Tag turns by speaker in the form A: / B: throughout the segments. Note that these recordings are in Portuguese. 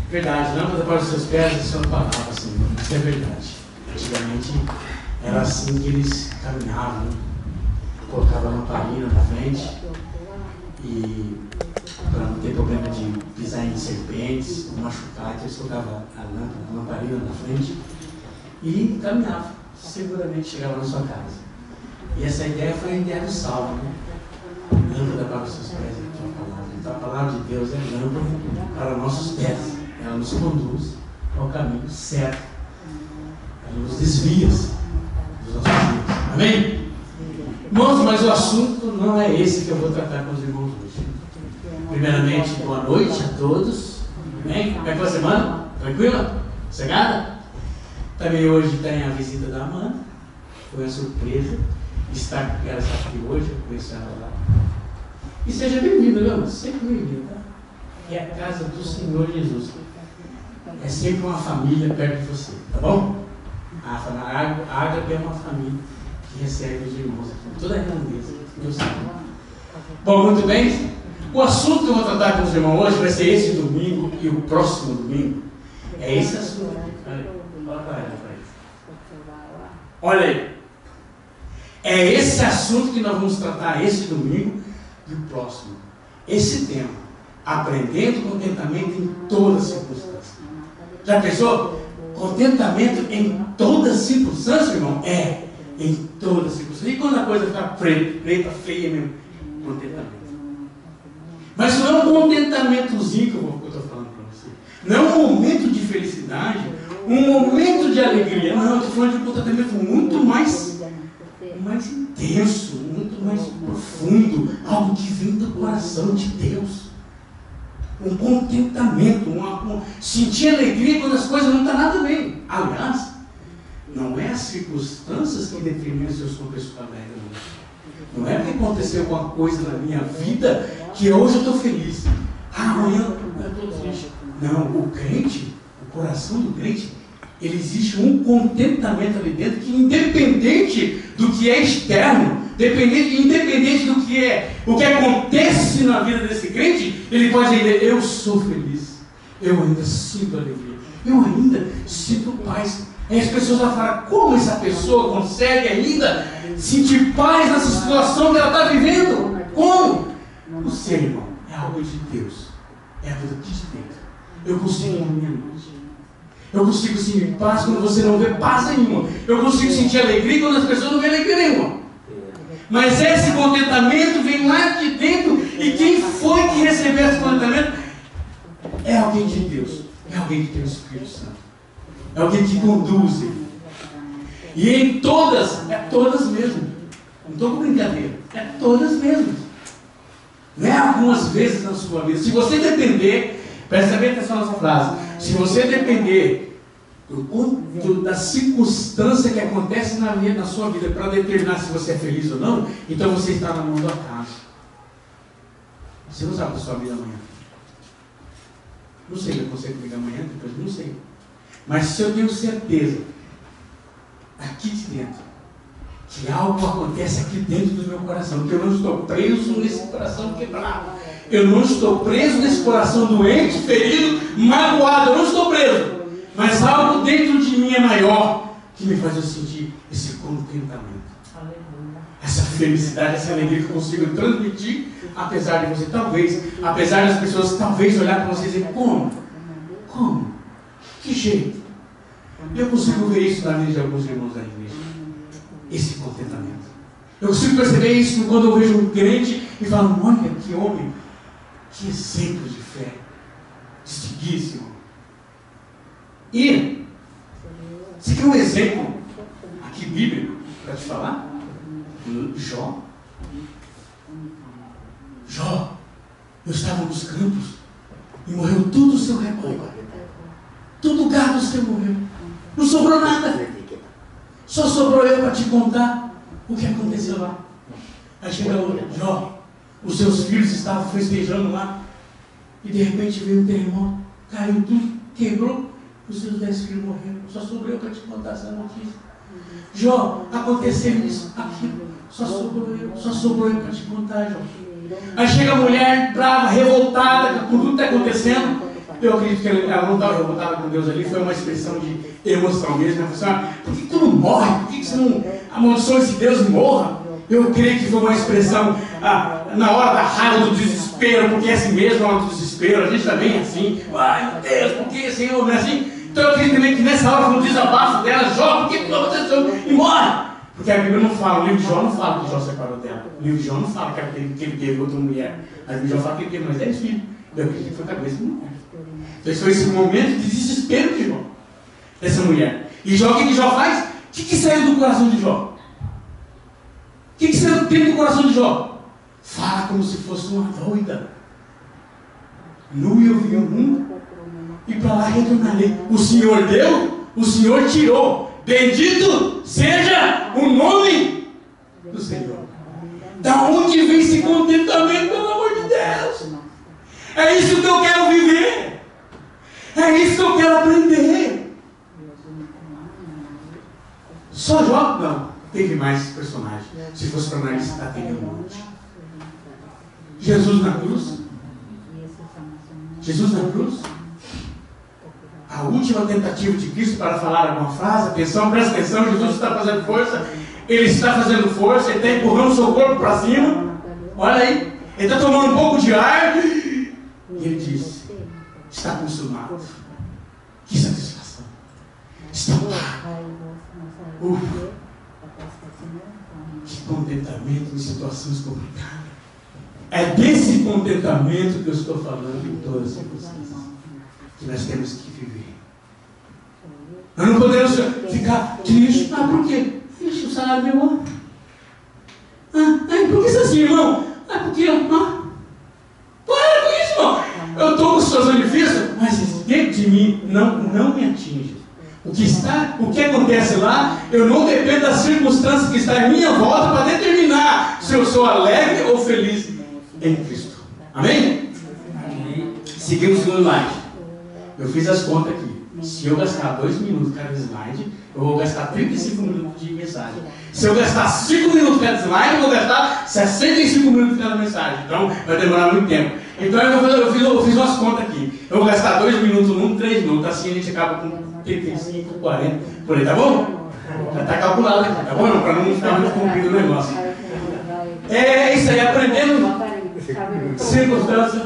A: Verdade, lâmpada para os seus pés, isso é uma palavra, assim, isso é verdade. Antigamente era assim que eles caminhavam, né? Colocavam a lamparina na frente e para não ter problema de pisar em serpentes, machucar, eles colocavam a lamparina na frente e caminhavam, seguramente chegavam na sua casa. E essa ideia foi a ideia do Salmo, né? Lâmpada para os seus pés, então a palavra de Deus é lâmpada para nossos pés, ela nos conduz ao caminho certo, ela nos desvia dos nossos dias. Amém? Irmãos, mas o assunto não é esse que eu vou tratar com os irmãos hoje. Primeiramente, boa noite a todos. Amém? Como é que foi a semana? Tranquila? Sossegada? Também hoje tem a visita da Amanda. Foi uma surpresa. Ela está aqui hoje, eu conheço ela lá. E seja bem-vindo, meu irmão. Sempre bem-vindo, tá? É a casa do Senhor Jesus. É sempre uma família perto de você, tá bom? A Ágape é uma família que recebe os irmãos aqui, toda a grandeza. Deus sabe. Bom, muito bem. O assunto que eu vou tratar com os irmãos hoje vai ser esse domingo e o próximo domingo. É esse assunto. Olha para ela. Olha aí. É esse assunto que nós vamos tratar esse domingo e o próximo. Esse tema. Aprendendo contentamento em todas as circunstâncias. Já pensou? Contentamento em todas as circunstâncias, irmão? É. Em todas as circunstâncias. E quando a coisa fica preta, feia mesmo? Contentamento. Mas não é um contentamentozinho que eu estou falando para você. Não é um momento de felicidade, um momento de alegria. Não, eu estou falando de um contentamento muito mais intenso, muito mais profundo. Algo que vem do coração de Deus. Um contentamento, sentir alegria quando as coisas não estão nada bem. Aliás, não é as circunstâncias que determinam se eu sou uma pessoa alegre. Não é porque aconteceu alguma coisa na minha vida que hoje eu estou feliz. Amanhã eu estou triste. Não, o crente, o coração do crente, ele existe um contentamento ali dentro que, independente do que é externo, independente do que é o que acontece na vida desse crente, ele pode dizer: eu sou feliz, eu ainda sinto alegria, eu ainda sinto paz. Aí as pessoas vão falar: como essa pessoa consegue ainda sentir paz nessa situação que ela está vivendo? Como? O ser, irmão, é algo de Deus, é algo de Deus. Eu consigo na minha mente. Eu consigo sentir paz quando você não vê paz nenhuma. Eu consigo sentir alegria quando as pessoas não veem alegria nenhuma. Mas esse contentamento vem lá de dentro. E quem foi que recebeu esse contentamento? É alguém de Deus. É alguém que tem o Espírito Santo. É alguém que conduz ele. E em todas, é todas mesmo. Não estou com brincadeira. É todas mesmo. Não é algumas vezes na sua vida. Se você depender, presta bem atenção nessa frase. Se você depender da circunstância que acontece na sua vida para determinar se você é feliz ou não, então você está na mão do acaso. Você não sabe da sua vida amanhã. Não sei o que acontecer comigo amanhã, depois não sei. Mas se eu tenho certeza, aqui de dentro, que algo acontece aqui dentro do meu coração, que eu não estou preso nesse coração quebrado. Eu não estou preso nesse coração doente, ferido, magoado. Eu não estou preso. Mas algo dentro de mim é maior que me faz eu sentir esse contentamento. Essa felicidade, essa alegria que eu consigo transmitir, apesar de você, talvez, apesar das pessoas talvez olhar para você e dizer: como? Como? Que jeito? Eu consigo ver isso na vida de alguns irmãos da igreja. Esse contentamento. Eu consigo perceber isso quando eu vejo um crente e falo: olha que homem, que exemplo de fé, distiguíssimo. E você quer um exemplo aqui bíblico para te falar? Jó. Eu estava nos campos e morreu tudo o seu rebanho. Todo o gado seu morreu. Não sobrou nada. Só sobrou eu para te contar o que aconteceu lá. Aí chega o Jó, os seus filhos estavam festejando lá, e de repente veio um terremoto, caiu tudo, quebrou, os seus 10 filhos morreram. Só sobrou eu para te contar essa notícia. Jó, aconteceu isso, aquilo, só sobrou eu para te contar, Jó. Aí chega a mulher brava, revoltada com tudo que está acontecendo, Eu acredito que ela não estava revoltada com Deus ali, foi uma expressão de emoção mesmo. Ela falou assim, por que tu não morre? Por que você não amaldiçoa esse Deus e morra? Eu creio que foi uma expressão na hora da raiva, do desespero, porque é assim mesmo, na hora do desespero, a gente também é assim. Ai, meu Deus, por que, Senhor, não é assim? Então eu acredito também que nessa hora foi um desabafo dela, Jó, por que tu aconteceu? E morre! Porque a Bíblia não fala, o livro de Jó não fala que Jó separou dela. O livro de Jó não fala que ele teve outra mulher. A Bíblia de Jó fala que ele teve mais 10 filhos. Eu acredito que foi cabeça de mulher. Então esse foi esse momento de desespero de Jó, dessa mulher. E Jó, o que Jó faz? O que saiu do coração de Jó? O que saiu dentro do coração de Jó? Fala como se fosse uma doida. Nu eu vi o mundo e para lá retornarei. O Senhor deu, o Senhor tirou. Bendito seja o nome do Senhor. Da onde vem esse contentamento, pelo amor de Deus? É isso que eu quero viver. É isso que eu quero aprender. Só Jó? Não. Teve mais personagens. Se fosse para analisar, teria um monte. Jesus na cruz. Jesus na cruz. A última tentativa de Cristo para falar alguma frase, atenção, presta atenção, Jesus está fazendo força, Ele está fazendo força, Ele está empurrando o seu corpo para cima, olha aí, Ele está tomando um pouco de ar, e Ele diz, está consumado, que satisfação, está pago, que contentamento em situações complicadas, é desse contentamento que eu estou falando em todas as circunstâncias, que nós temos que viver. Nós não podemos ficar tristes. Por quê? Ixi, o salário meu ano. Por que isso assim, irmão? Porque para com isso, irmão. Eu estou com situação difícil, mas dentro de mim não me atinge. O que acontece lá, eu não dependo das circunstâncias que estão em minha volta para determinar se eu sou alegre ou feliz em Cristo. Amém? Seguimos o segundo slide. Eu fiz as contas aqui. Se eu gastar 2 minutos cada slide, eu vou gastar 35 minutos de mensagem. Se eu gastar 5 minutos cada slide, eu vou gastar 65 minutos cada mensagem. Então, vai demorar muito tempo. Então, eu fiz umas contas aqui. Eu vou gastar 2 minutos num, 3 minutos. Assim a gente acaba com 35, 40, por aí, tá bom? Já está calculado aqui, tá bom? Para não ficar muito comprido o negócio. É isso aí, aprendendo circunstâncias.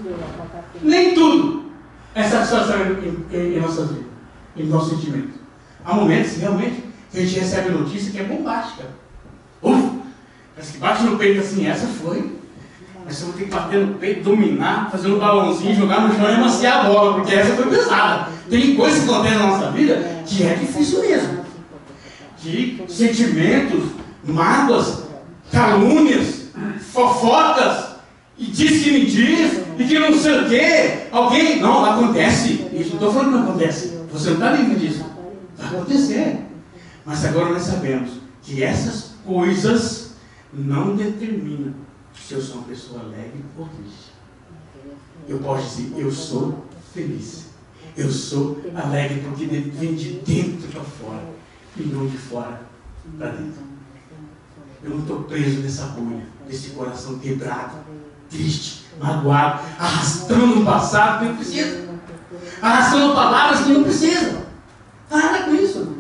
A: Nem tudo é satisfação em nossa vida, em nosso sentimento. Há momentos, realmente, que a gente recebe notícia que é bombástica. Parece que bate no peito assim, essa foi. Mas você vai ter que bater no peito, dominar, fazer um balãozinho, jogar no chão e amaciar a bola, porque essa foi pesada. Tem coisas que acontecem na nossa vida que é difícil mesmo. De sentimentos, mágoas, calúnias, fofocas, e diz que me diz, e que não sei o quê. Alguém, não, acontece. Isso, não estou falando que não acontece. Você não está livre disso. Vai acontecer. Mas agora nós sabemos que essas coisas não determinam se eu sou uma pessoa alegre ou triste. Eu posso dizer, eu sou feliz. Eu sou alegre porque vem de dentro para fora e não de fora para dentro. Eu não estou preso nessa bolha, nesse coração quebrado, triste, magoado, arrastando o passado que não precisa, arrastando palavras que não precisa. Para com isso.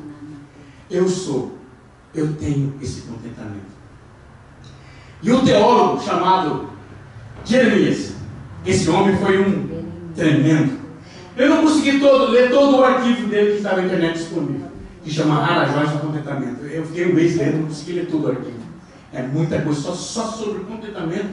A: Eu tenho esse contentamento. E um teólogo chamado Jeremias, esse homem foi um tremendo. Eu não consegui ler todo o arquivo dele que estava na internet disponível, que chama Arajóis do Contentamento. Eu fiquei um mês lendo, não consegui ler todo o arquivo. É muita coisa, só sobre o contentamento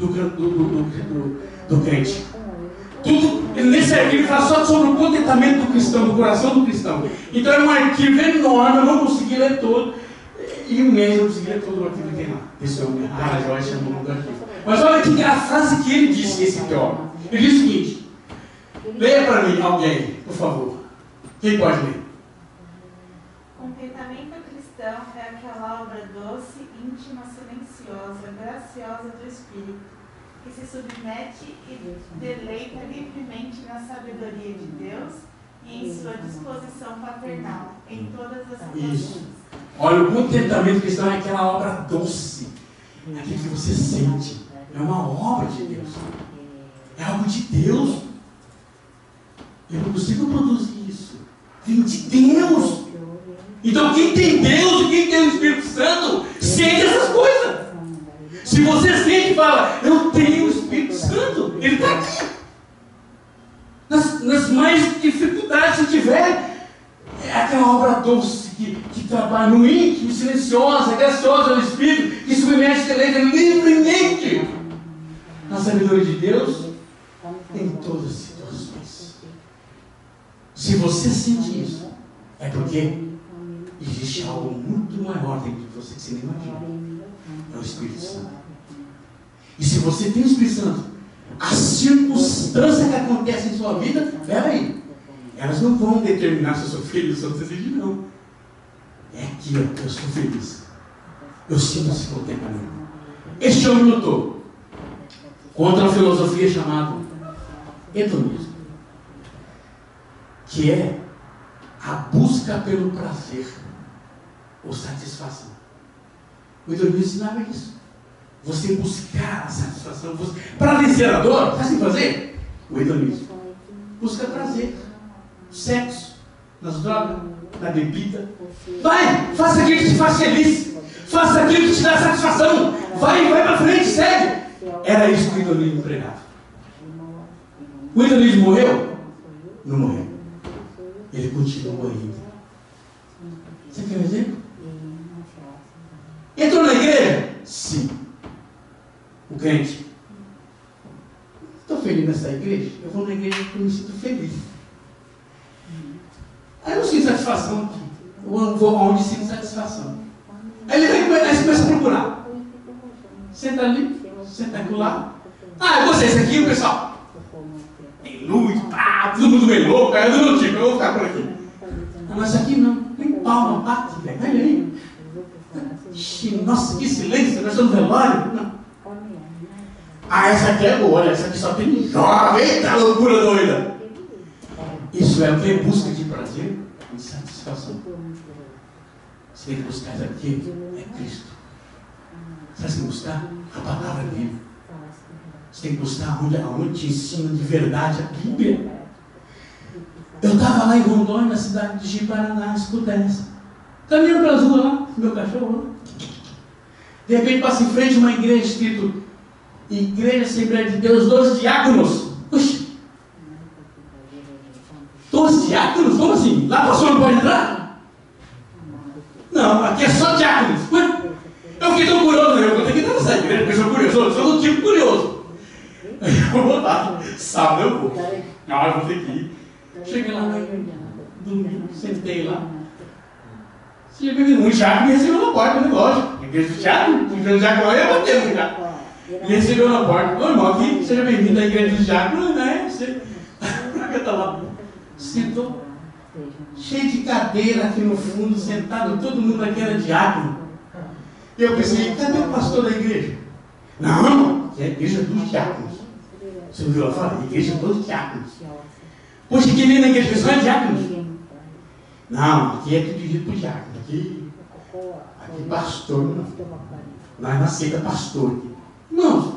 A: do crente. Tudo, nesse arquivo ele fala só sobre o contentamento do cristão, do coração do cristão. Então é um arquivo enorme, eu não consegui ler todo. E um mês eu não consegui ler todo o arquivo que tem lá. Esse homem, Arajóis, chamou o nome do arquivo. Mas olha aqui a frase que ele disse, esse teólogo. Ele disse o seguinte: leia para mim alguém, por favor. Quem pode ler?
B: Contentamento cristão é aquela obra doce, íntima, silenciosa, graciosa do Espírito, que se submete e deleita livremente na sabedoria de Deus e em sua disposição paternal, em todas as situações.
A: Isso. Olha, o contentamento cristão é aquela obra doce, é aquilo que você sente. É uma obra de Deus. É algo de Deus. Eu não consigo produzir isso. Vem de Deus. Então quem tem Deus e quem tem o Espírito Santo sente essas coisas. Se você sente e fala, eu tenho o Espírito Santo, ele está aqui. Nas mais dificuldades que tiver, é aquela obra doce que trabalha no íntimo, silenciosa, graciosa do Espírito, que submete e deleita livremente na sabedoria de Deus em todas as situações. Se você sente isso, é porque existe algo muito maior dentro de você que você nem imagina. É o Espírito Santo. E se você tem o Espírito Santo, as circunstâncias que acontecem em sua vida, peraí, elas não vão determinar se eu sou feliz ou se eu não. É aqui, ó, que eu sou feliz. Eu sinto esse contentamento. Este homem lutou contra uma filosofia chamada hedonismo, que é a busca pelo prazer ou satisfação. O hedonismo ensinava isso. Você buscar a satisfação. Para vencer a dor, sabe assim fazer? O hedonismo. Busca prazer. Sexo, nas drogas, na bebida. Vai, faça aquilo que te faz feliz. Faça aquilo que te dá satisfação. Vai para frente, segue. Era isso que o hedonismo pregava. O hedonismo morreu? Não morreu. Ele continua ainda. Você quer um exemplo? Entrou na igreja? Sim. O crente. Estou feliz nessa igreja? Eu vou na igreja porque eu me sinto feliz. Aí eu não sinto satisfação aqui. Eu vou aonde sinto satisfação. Aí ele começa a procurar. Senta ali, senta aqui lá. Ah, eu gostei desse aqui, o pessoal. Tem luz, pá, todo mundo meio louco, é do meu tipo, eu vou ficar por aqui. Ah, mas isso aqui não, nem palma, bate, velho. Olha aí. Nossa, que silêncio, nós estamos no velório. Não. Ah, essa aqui é boa, olha, essa aqui só tem jovem, eita loucura doida. Isso é o que? Busca de prazer e satisfação. Você tem que buscar isso aqui, é Cristo. Você tem que buscar a palavra viva. Você tem que buscar onde te ensina de verdade a Bíblia. Eu estava lá em Rondônia, na cidade de Ji-Paraná, escuta essa. Caminhando pelas ruas lá, meu cachorro lá. De repente passa em frente uma igreja escrito Igreja Assembleia de Deus, 12 diáconos. Oxi. 12 diáconos? Como assim? Lá pastor não pode entrar? Não, aqui é só diáconos. Ué? Eu fiquei tão curioso, né? Eu vou ter que entrar nessa igreja, porque eu sou curioso, eu sou do tipo curioso. Eu vou lá, sábado eu vou. Ah, eu vou ter que ir. Cheguei lá, domingo, sentei lá. Um diácono me recebeu na porta, né? Lógico. Igreja do diácono, o diácono ia bater no diácono. Me recebeu na porta. Ô irmão, aqui, seja bem-vindo à igreja do diácono, né? Você tá lá. Sentou. Cheio de cadeira aqui no fundo, sentado, todo mundo aqui era diácono. E eu pensei, cadê o pastor da igreja? Não, é a igreja dos diáconos. Você ouviu ela falar? Igreja dos diáconos. Poxa, que nem na igreja pessoal é diáconos. Não, aqui é tudo dirigido por diácono. Aqui pastor não. Nós não aceita pastor. Irmãos,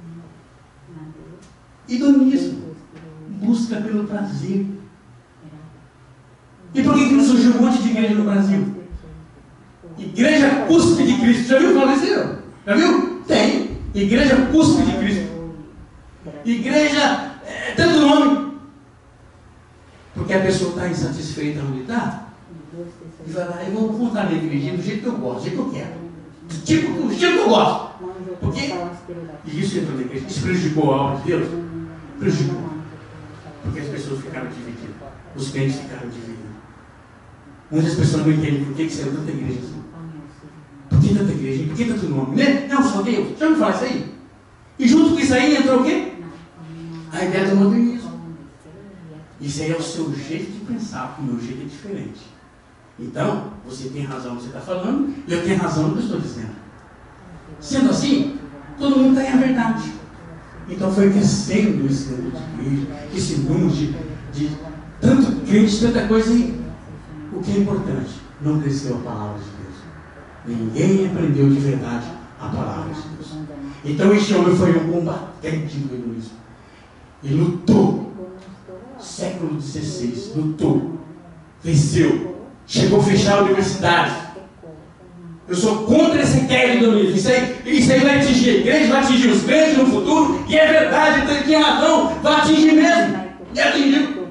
A: hedonismo, busca pelo prazer. E por que não surgiu um monte de igreja no Brasil? Igreja Cuspe de Cristo. Já viu falar isso? Já viu? Tem. Igreja Cuspe de Cristo. Igreja, tanto nome. Porque a pessoa está insatisfeita onde está. E vai lá, eu vou montar na igreja do jeito que eu gosto, do jeito que eu quero. Do tipo que eu gosto. Porque, e isso entrou na igreja, isso prejudicou a obra de Deus? Prejudicou. Porque as pessoas ficaram divididas. Os crentes ficaram divididos. Muitas pessoas não entendem por que saiu tanta igreja assim. Por que tanta igreja? Por que tanto nome? Né? Não, só Deus. Já me fala isso aí? E junto com isso aí entrou o quê? A ideia do modernismo. Isso aí é o seu jeito de pensar, o meu jeito é diferente. Então, você tem razão no que você está falando, e eu tenho razão no que eu estou dizendo. Sendo assim, todo mundo tem a verdade. Então foi crescendo esse número de igreja, esse número de tanto crente, tanta coisa, e o que é importante, não cresceu a palavra de Deus. Ninguém aprendeu de verdade a palavra de Deus. Então este homem foi um combatente do hedonismo. Ele lutou século XVI, lutou, venceu, chegou a fechar a universidade. Eu sou contra essa ideia de dominismo. Isso aí vai atingir a igreja, vai atingir os crentes no futuro, e é verdade, ele tem razão, vai atingir mesmo. E atingiu.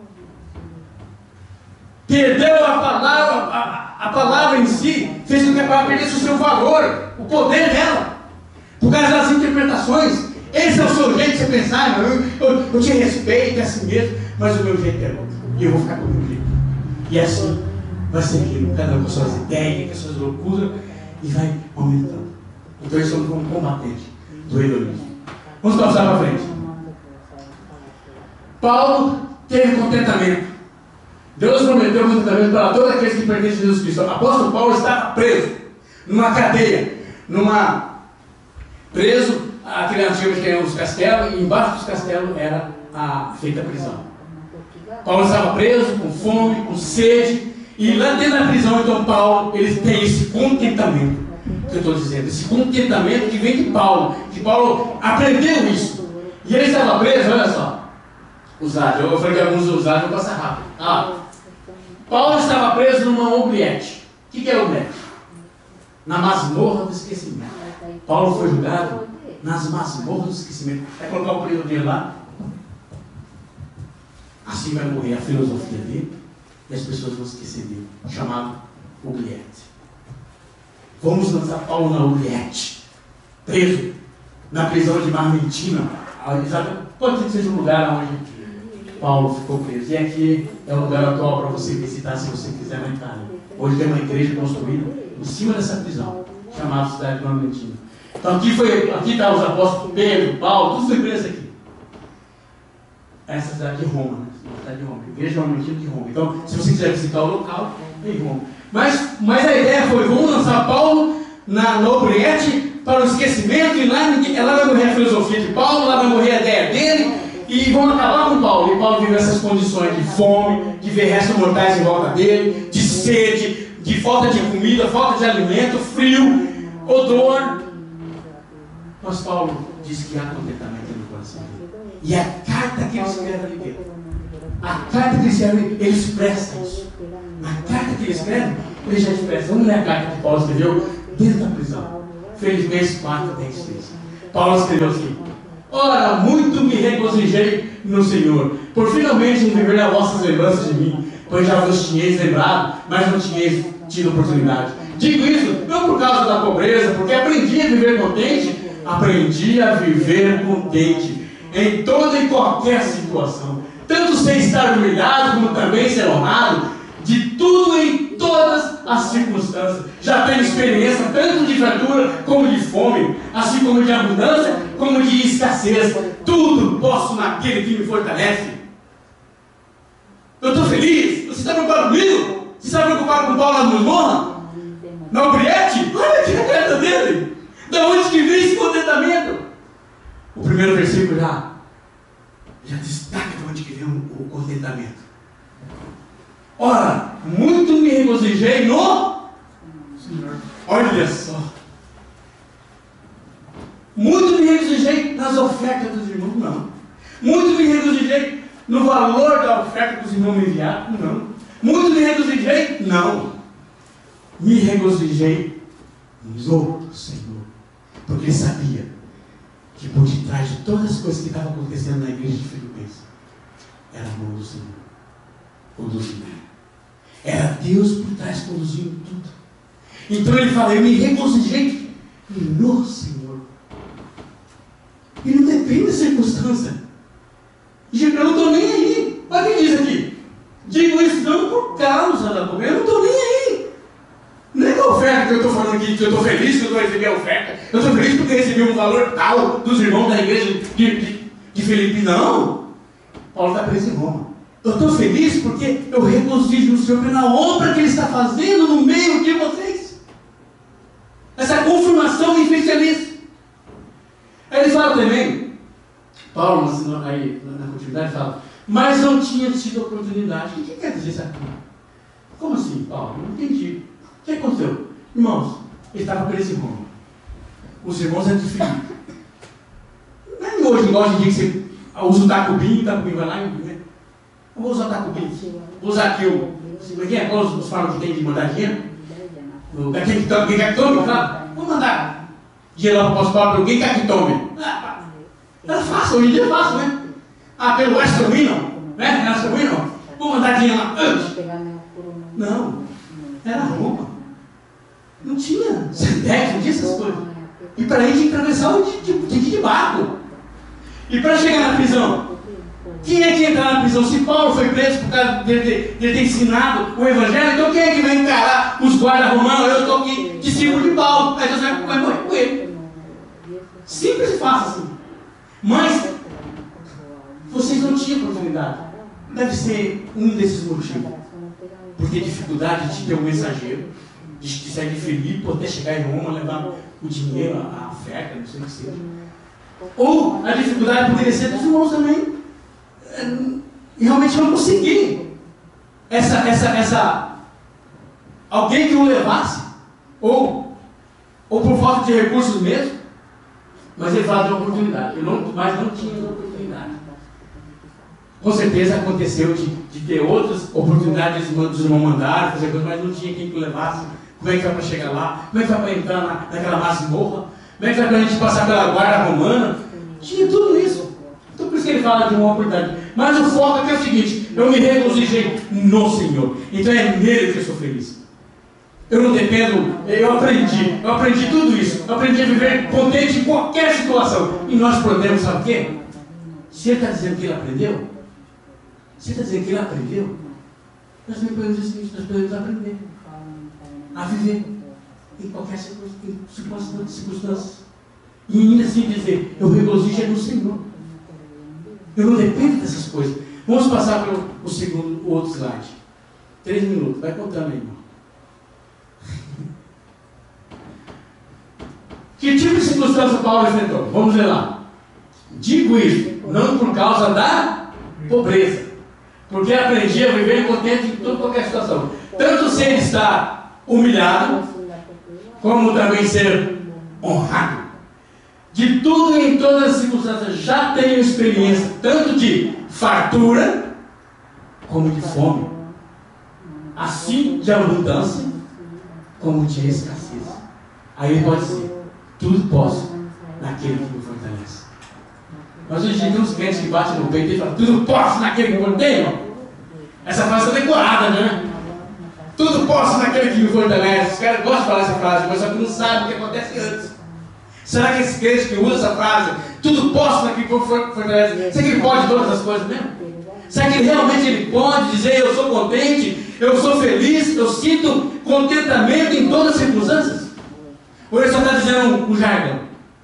A: Perdeu a palavra em si, fez com que a palavra perdesse o seu valor, o poder dela, por causa das interpretações. Esse é o seu jeito de você pensar, eu te respeito, é assim mesmo, mas o meu jeito é outro, e eu vou ficar com o meu jeito. E assim vai seguindo, cada um com suas ideias, com suas loucuras, e vai aumentando. Então eles são um combatente do hedonismo. Vamos passar para frente. Paulo teve contentamento. Deus prometeu contentamento para todos aqueles que pertencem a Jesus Cristo. O apóstolo Paulo estava preso, numa cadeia, preso, aquele antigo que eram os castelos, e embaixo dos castelos era feita a prisão. Paulo estava preso, com fome, com sede, e lá dentro da prisão, então Paulo, ele tem esse contentamento, que eu estou dizendo, esse contentamento que vem de Paulo, que Paulo aprendeu isso. E ele estava preso, olha só, eu falei que alguns usados, vou passar rápido. Paulo estava preso numa oubliette. O que é oubliette? Na masmorra do esquecimento. Paulo foi julgado nas masmorras do esquecimento. Vai colocar o preso dele lá. Assim vai morrer a filosofia dele e as pessoas vão esquecer dele. Chamado oubliette. Vamos lançar Paulo na oubliette. Preso na prisão de Marmentina. Pode ser que seja um lugar onde Paulo ficou preso. E aqui é o lugar atual para você visitar, se você quiser, na Itália. Hoje tem uma igreja construída em cima dessa prisão, chamada Cidade de Marmentina. Então aqui está os apóstolos Pedro, Paulo, tudo foi preso aqui. Essa cidade de Roma, né? Cidade de Roma, igreja Marmentina de Roma. Então, se você quiser visitar o local, é em Roma. Mas a ideia foi, vamos lançar Paulo na oubliette para o esquecimento, e lá vai morrer a filosofia de Paulo, lá vai morrer a ideia dele, e vão acabar com Paulo. E Paulo vive essas condições de fome, de ver restos mortais em volta dele, de sede, de falta de comida, falta de alimento, frio, odor. Mas Paulo diz que há contentamento no coração dele. E a carta que ele escreve ali dentro, ele expressa isso. A carta que ele escreve, ele já expressa. Vamos ler a carta que Paulo escreveu dentro da prisão. Filipenses 4, 10, 6. Paulo escreveu assim: ora, muito me regozijei no Senhor, por finalmente viver as vossas lembranças de mim, pois já vos tinhais lembrado, mas não tinhais tido oportunidade. Digo isso não por causa da pobreza, porque aprendi a viver contente, em toda e qualquer situação, tanto sem estar humilhado, como também ser honrado, de tudo em todas as circunstâncias. Já tenho experiência tanto de fartura como de fome, assim como de abundância, como de escassez. Tudo posso naquele que me fortalece. Eu estou feliz. Você está preocupado comigo? Você está preocupado com Paulo na masmorra? Na oubliette? Olha aqui a carta dele. Da onde que vem esse contentamento? O primeiro versículo já destaca de onde que vem o contentamento. Ora, muito me regozijei no Senhor. Olha só. Muito me regozijei nas ofertas dos irmãos? Não. Muito me regozijei no valor da oferta que os irmãos me enviaram? Não. Muito me regozijei? Não. Me regozijei no Senhor. Porque ele sabia que por detrás de todas as coisas que estavam acontecendo na igreja de Filipenses, era a mão do Senhor conduzindo. Era Deus por trás conduzindo tudo. Então ele fala: eu me regozijei no Senhor. E não depende da circunstância. Eu não estou nem aí. Olha o que diz aqui. Digo isso não por causa da pobreza. Eu não estou nem aí. Não é da oferta que eu estou falando aqui, que eu estou feliz que eu estou recebendo a oferta. Eu estou feliz porque recebi um valor tal dos irmãos da igreja de Filipe. Não. Paulo está preso em Roma. Eu estou feliz porque eu regozijo no Senhor pela obra que Ele está fazendo no meio de vocês. Essa confirmação me fez feliz. Aí ele fala também, Paulo, aí na continuidade, fala: mas não tinha tido oportunidade. O que quer dizer isso aqui? Como assim, Paulo? Não entendi. O que aconteceu? Irmãos, ele estava preso em Roma. Os irmãos eram de Filipe. Não é hoje, igual hoje em dia, que você usa o tacubinho vai lá e... Eu vou usar Tacubite. Vou usar aqui quem é os falam que tem de mandar dinheiro? Quem quer que tome? Claro. Vou mandar dinheiro lá para o apóstolo Paulo, quem quer que tome? Era fácil, hoje em dia é fácil, né? Pelo Western Union, né? Western Union. Vou mandar dinheiro lá. Não, era Roma. Não tinha Sendex, não tinha essas coisas. E para ele tinha que atravessar de barco. E para chegar na prisão, quem é que ia entrar na prisão? Se Paulo foi preso por causa de ter ensinado o Evangelho, então quem é que vai encarar os guardas romanos? Eu estou aqui discípulo de Paulo, aí você vai morrer com ele. Simples e fácil assim. Mas vocês não tinham oportunidade. Deve ser um desses motivos. Porque dificuldade de ter um mensageiro, de sair de Filipe, até chegar em Roma, levar o dinheiro, a oferta, não sei o que seja. Ou a dificuldade poderia ser dos irmãos também. E realmente não consegui alguém que o levasse, ou por falta de recursos mesmo, mas ele fala de oportunidade, mas não tinha oportunidade. Com certeza aconteceu de ter outras oportunidades dos irmãos mandaram, fazer coisas, mas não tinha quem que o levasse. Como é que vai para chegar lá? Como é que vai para entrar naquela masmorra? Como é que vai para a gente passar pela guarda romana? Tinha tudo isso. Então por isso que ele fala de uma oportunidade. Mas o foco aqui é o seguinte: eu me regozijei no Senhor. Então é nele que eu sou feliz. Eu não dependo, eu aprendi tudo isso. Eu aprendi a viver contente em qualquer situação. E nós podemos, sabe o quê? Se ele está dizendo que ele aprendeu, se ele está dizendo que ele aprendeu, nós também podemos dizer isso, nós podemos aprender a viver em qualquer circunstância. E ainda assim dizer, eu regozijo no Senhor. Eu não dependo dessas coisas. Vamos passar para o outro slide. 3 minutos, vai contando aí, irmão. Que tipo de circunstância Paulo enfrentou? Vamos ver lá. Digo isso, não por causa da pobreza, porque aprendi a viver contente em toda qualquer situação. Tanto se ele está humilhado, como também ser honrado. De tudo e em todas as circunstâncias já tenho experiência, tanto de fartura, como de fome. Assim de abundância, como de escassez. Aí ele pode dizer, tudo posso naquele que me fortalece. Mas hoje em dia tem uns crentes que batem no peito e falam, tudo posso naquele que me fortalece. Essa frase está decorada, né? Tudo posso naquele que me fortalece. Os caras gostam de falar essa frase, mas só que não sabem o que acontece antes. Será que esse crente que usa essa frase, tudo posso naquele que me fortalece, será que ele pode todas as coisas mesmo? Será que realmente ele pode dizer, eu sou contente, eu sou feliz, eu sinto contentamento em todas as circunstâncias? Ou ele só está dizendo um jargão?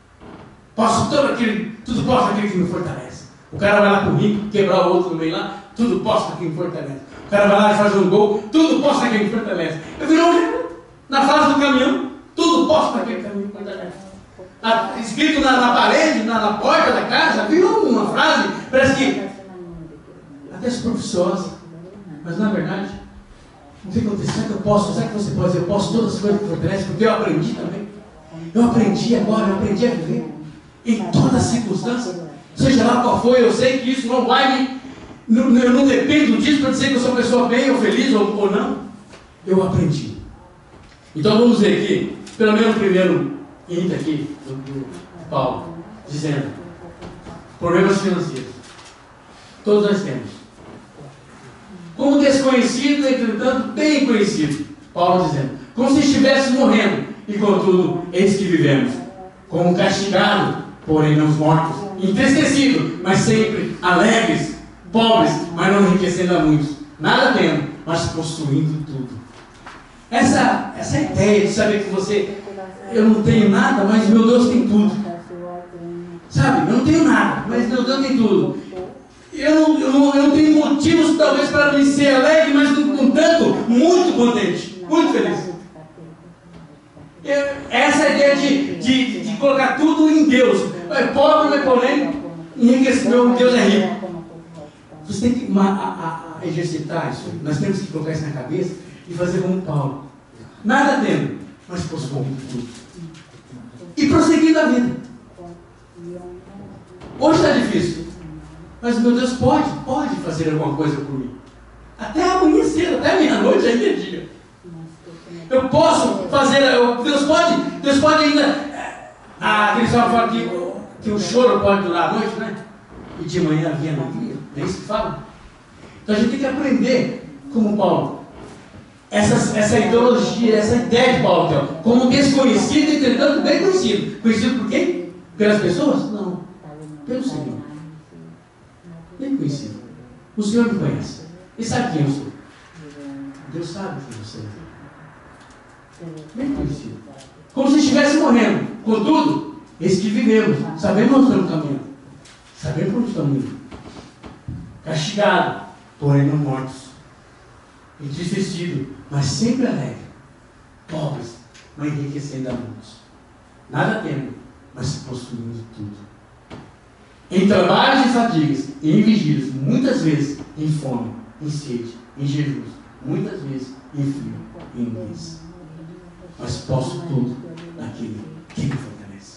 A: Tudo posso naquele que me fortalece. O cara vai lá com o rico, quebrar o outro no meio lá, tudo posso naquele que me fortalece. O cara vai lá e faz um gol, tudo posso naquele que me fortalece. Eu virou um jargão. Na frase do caminhão, tudo posso naquele que me fortalece. Escrito na parede, na porta da casa, virou uma frase, parece que até supersticiosa, mas na verdade, não tem que acontecer. Será que eu posso? Será que você pode dizer, eu posso todas as coisas que fortalecem? Porque eu aprendi também. Eu aprendi agora, eu aprendi a viver em todas as circunstâncias, seja lá qual for. Eu sei que isso não vai eu não dependo disso para dizer que eu sou uma pessoa bem ou feliz ou não. Eu aprendi. Então vamos ver aqui, pelo menos o primeiro item aqui do Paulo, dizendo, problemas financeiros. Todos nós temos. Como desconhecido, entretanto, bem conhecido. Paulo dizendo, como se estivéssemos morrendo, e contudo, eis que vivemos. Como castigado, porém não mortos. Entristecidos, mas sempre alegres. Pobres, mas não enriquecendo a muitos. Nada tendo, mas possuindo tudo. Essa ideia de saber que eu não tenho nada, mas meu Deus tem tudo. Sabe, eu não tenho nada, mas meu Deus tem tudo. Eu não tenho motivos talvez para me ser alegre, mas no tanto, muito contente, muito feliz. Essa ideia de colocar tudo em Deus. É pobre, porém, enriquecimento, meu Deus é rico. Você tem que exercitar isso. Nós temos que colocar isso na cabeça e fazer como Paulo. Nada tendo, mas possuindo tudo. E prosseguindo a vida. Hoje está difícil. Mas meu Deus pode fazer alguma coisa por mim. Até amanhã cedo, até meia-noite ainda é dia. Eu posso fazer, Deus pode ainda. Aqueles falam que o choro pode durar a noite, né? E de manhã havia alegria. Não é isso que falam? Então a gente tem que aprender, como Paulo, essa ideologia, essa ideia de Paulo, então, como desconhecido, entretanto bem conhecido. Conhecido por quem? Pelas pessoas? Não. Pelo Senhor. Bem conhecido. O Senhor me conhece. Ele sabe quem eu sou. Deus sabe quem você é. Bem conhecido. Como se estivesse morrendo. Contudo, esse que vivemos. Sabemos onde estamos caminhando. Sabemos onde estamos indo. Castigado, porém não mortos. Entristecido, mas sempre alegre. Pobres, mas enriquecendo a muitos. Nada temos, mas possuímos tudo. Em trabalhos e fadigas, em vigílias, muitas vezes em fome, em sede, em jejum, muitas vezes em frio, em nudez. Mas posso tudo naquele que me fortalece.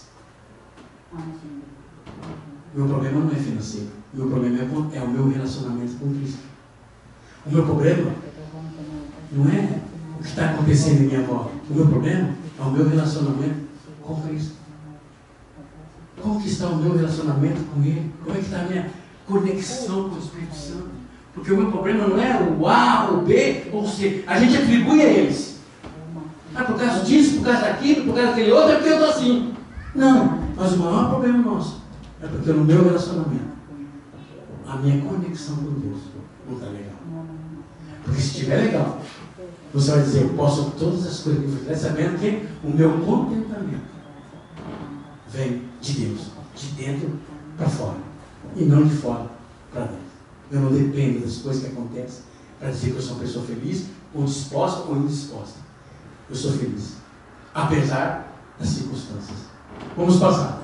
A: Meu problema não é financeiro. Meu problema é o meu relacionamento com Cristo. O meu problema não é o que está acontecendo em minha volta. O meu problema é o meu relacionamento com Cristo. Como que está o meu relacionamento com Ele? Como é que está a minha conexão com o Espírito Santo? Porque o meu problema não é o A, o B ou o C. A gente atribui a eles. Por causa disso, por causa daquilo, por causa daquele outro, é porque eu estou assim. Não, mas o maior problema nosso é porque no meu relacionamento, a minha conexão com Deus não está legal. Porque se estiver legal, você vai dizer, eu posso todas as coisas que eu fizer, sabendo que o meu contentamento vem de Deus, de dentro para fora, e não de fora para dentro. Eu não dependo das coisas que acontecem para dizer que eu sou uma pessoa feliz, ou disposta ou indisposta. Eu sou feliz, apesar das circunstâncias. Vamos passar.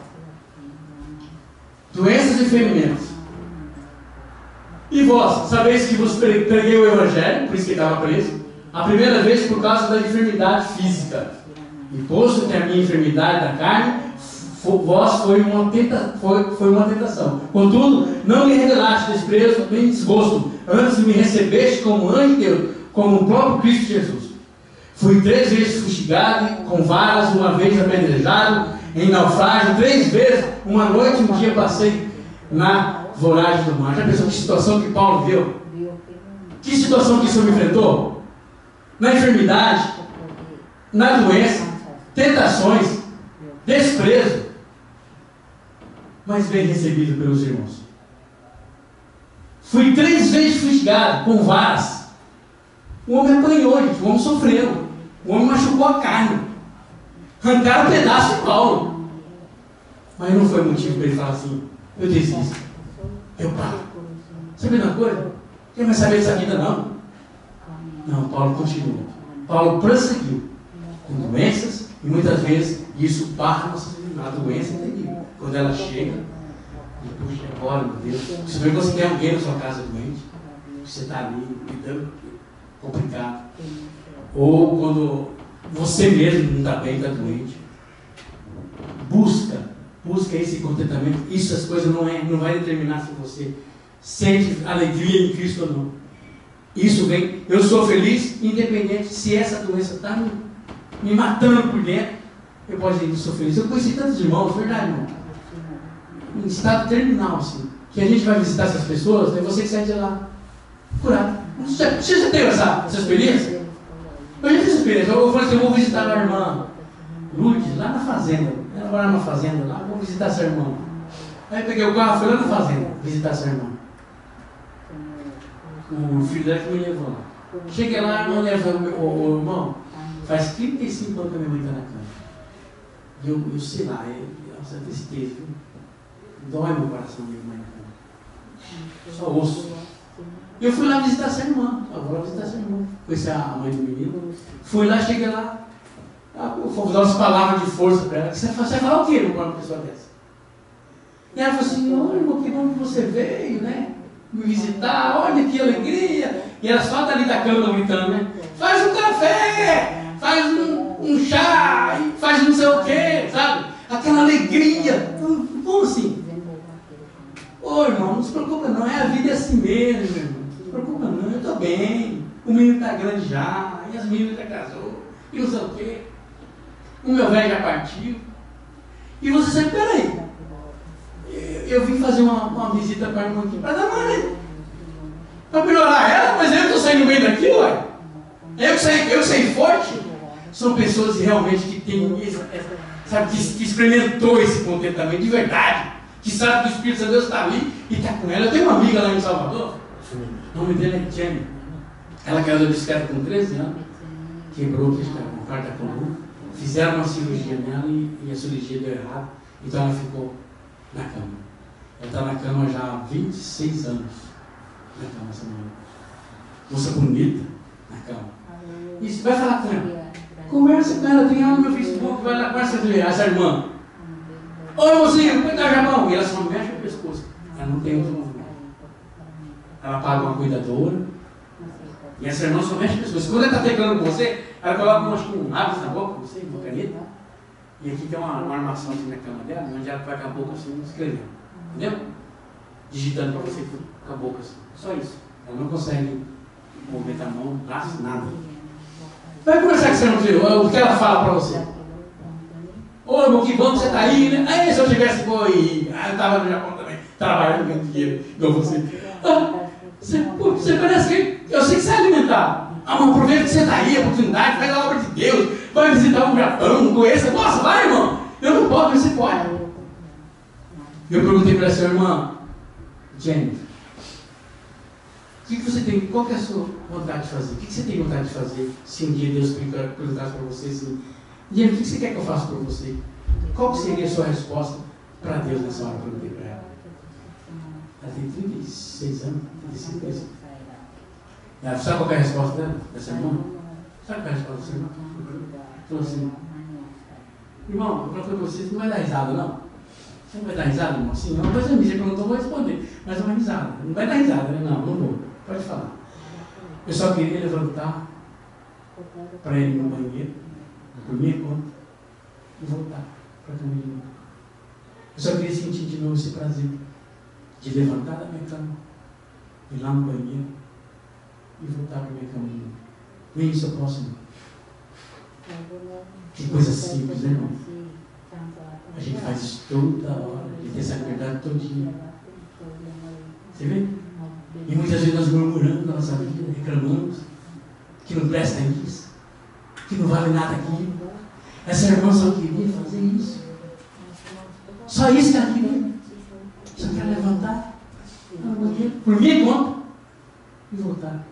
A: Doenças e ferimentos. E vós, sabeis que vos preguei o Evangelho, por isso que estava preso, a primeira vez por causa da enfermidade física. E posto que a minha enfermidade da carne, vós foi uma tentação. Contudo, não me revelaste desprezo nem desgosto, antes me recebeste como anjo de Deus, como o próprio Cristo Jesus. Fui 3 vezes fustigado, com varas, uma vez apedrejado, em naufrágio, 3 vezes, uma noite e um dia passei na voragem do mar. Já pensou que situação que Paulo viu? Que situação que o Senhor me enfrentou? Na enfermidade, na doença, tentações, desprezo, mas bem recebido pelos irmãos. Fui 3 vezes fustigado, com varas. O homem apanhou, gente, o homem sofreu. O homem machucou a carne. Arrancaram um pedaço de Paulo. Mas não foi motivo para ele falar assim, eu desisto. Eu paro. Sabe uma coisa? Quem vai saber dessa vida não? Não, Paulo continuou. Paulo prosseguiu. Com doenças, e muitas vezes isso barra nossa vida. A doença é terrível. Quando ela chega, puxa, agora, meu Deus. Se você tem alguém na sua casa doente, você está ali lidando, complicado. Ou quando você mesmo não está bem, está doente. Busca esse contentamento. Isso, as coisas não vai determinar se você sente alegria em Cristo ou não. Isso vem, eu sou feliz, independente se essa doença está me matando por dentro. Eu posso dizer que eu sou feliz. Eu conheci tantos irmãos, verdade, irmão? Em estado terminal, assim. Que a gente vai visitar essas pessoas, é você que sai de lá curado. Você já teve essa experiência? Eu já fiz essa experiência. Eu falei assim, eu vou visitar a irmã Lourdes, lá na fazenda. Ela mora numa fazenda lá, vou visitar essa irmã. Aí peguei o carro, fui lá na fazenda, visitar essa irmã. O filho dela que me levou lá. Cheguei lá, a irmã levou o irmão. Faz 35 anos que a minha mãe está na cama. E eu sei lá, essa tristeza, viu? Dói meu coração, minha mãe na cama. Só ouço. E eu fui lá visitar essa irmã. Eu vou lá visitar essa irmã. Conheci a mãe do menino. Fui lá, cheguei lá. Eu vou dar umas palavras de força para ela. Você vai falar o quê para uma pessoa dessa? E ela falou assim, olha, irmão, que bom que você veio, né? Me visitar, olha que alegria. E ela só tá ali da cama gritando, né? Faz um café, faz um chá, faz não sei o quê, sabe? Aquela alegria. Como assim? Ô, Ô irmão, não se preocupa não, a vida é assim mesmo, meu irmão. Não se preocupa não, eu estou bem. O menino está grande já, e as meninas já casou, e não sei o quê. O meu velho já partiu. E você sempre, peraí, eu vim fazer uma visita para a irmã aqui, para dar uma olhada. Para melhorar ela, mas eu estou saindo bem daqui, ué. Eu que saí forte. São pessoas realmente que têm, sabe, que experimentou esse contentamento de verdade. Que sabe que o Espírito Santo Deus está ali e está com ela. Eu tenho uma amiga lá em Salvador, o nome dela é Jenny. Ela caiu da bicicleta com 13 anos, quebrou aqui a quarta coluna, fizeram uma cirurgia nela e a cirurgia deu errado, então ela ficou na cama. Ela está na cama já há 26 anos. Na cama, essa mulher. Moça bonita, na cama. Isso, vai falar com ela. Conversa com ela, tem ela no meu Facebook, vai lá, conversa com essa irmã. Oi, mocinha, como é que tá, Japão? E ela só mexe o pescoço. Ela não tem outro movimento. Ela paga uma cuidadora. E essa irmã só mexe o pescoço. Quando ela está teclando com você, ela coloca um lápis na boca, não sei, uma caneta. E aqui tem uma armação assim na cama dela, onde ela vai com a boca assim, escrevendo. Entendeu? Digitando para você com a boca assim. Só isso. Ela não consegue movimentar a mão, braço, nada. Vai conversar com essa irmã, o que ela fala para você. Ô irmão, que bom que você está aí, né? Aí se eu tivesse eu estava no Japão também, trabalhando, ganhando dinheiro, igual você. Você parece que eu sei que você é alimentar. Mas aproveita que você está aí, a oportunidade, faz a obra de Deus, vai visitar o Japão, conheça. Nossa, vai, irmão. Eu não posso, mas você pode. Eu perguntei para essa irmã, Jennifer, o que você tem, qual que é a sua vontade de fazer? O que você tem vontade de fazer se um dia Deus perguntasse para você assim, Jennifer, o que você quer que eu faça por você? Qual que seria a sua resposta para Deus nessa hora? Eu perguntei para ela. Ela tem 36 anos, 35 anos. Ela sabe qual é a resposta dela, dessa irmã? Sabe qual é a resposta dessa irmã? Falou assim, irmão, eu falei para você, você não vai dar risada, não? Você não vai dar risada, irmão? Sim, é uma coisa minha, você perguntou, eu vou responder. Mas é uma risada. Não vai dar risada, né? Não vou. Pode falar. Eu só queria levantar para ir no banheiro, por minha conta, e voltar para a cama de novo. Eu só queria sentir de novo esse prazer de levantar da minha cama, ir lá no banheiro e voltar para a minha cama de novo. Nem isso eu posso, irmão. Que coisa simples, né, irmão? A gente faz isso toda hora, a gente tem essa liberdade todo dia. Você vê? E muitas vezes nós murmuramos na nossa vida, reclamamos que não presta isso, que não vale nada aquilo. Essa irmã só queria fazer isso. Só isso que ela queria. Só quer levantar por minha conta e voltar.